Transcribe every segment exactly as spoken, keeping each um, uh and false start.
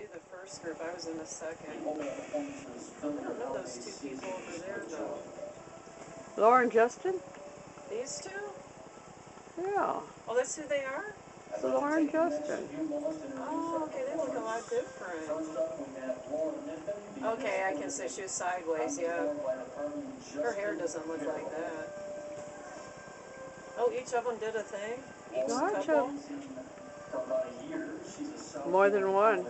do the first group. I was in the second. I don't know those two people over there, though. Laura and Justin? These two? Yeah. Oh, that's who they are? So Laura and Justin. Oh, okay, they look a lot different. Okay, I can say she was sideways, yeah. Her hair doesn't look like that. Oh, each of them did a thing? Each Gotcha. couple? More than one.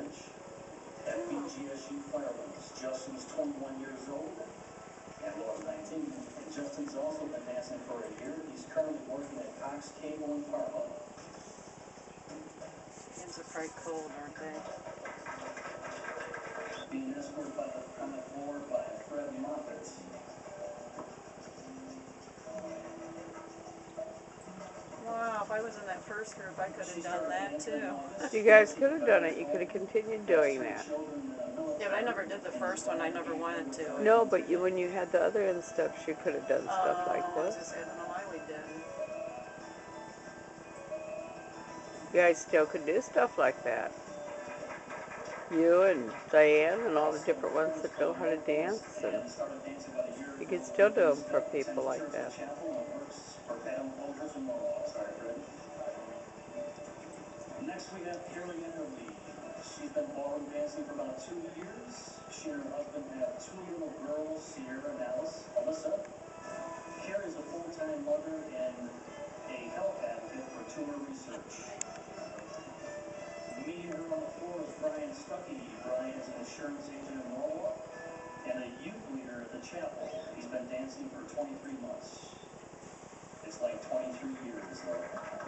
Justin's twenty-one years old, and Laura's nineteen. And Justin's also been dancing for a year. He's currently working at Cox Cable in Parkvue. Hands are probably cold, aren't they? Being escorted by the, on the floor by Fred Moffett. Wow, if I was in that first group, I could have done that too. You guys could have done it. You could have continued doing that. Yeah, but I never did the first one. I never wanted to. No, but you, when you had the other insteps, you could have done stuff Oh, like I this. just, I don't know why we didn't. You guys still could do stuff like that. You and Diane and all the different ones that know how to dance, and you could still do them for people like that. Next we have Carrie in her lead. She's been ballroom dancing for about two years. She and her husband have two little girls, Sierra and Alice, Alyssa. Carrie's a full-time mother and a health advocate for tumor research. Meeting her on the floor is Brian Stuckey. Brian is an insurance agent in Norwalk and a youth leader at the chapel. He's been dancing for twenty-three months. It's like twenty-three years though.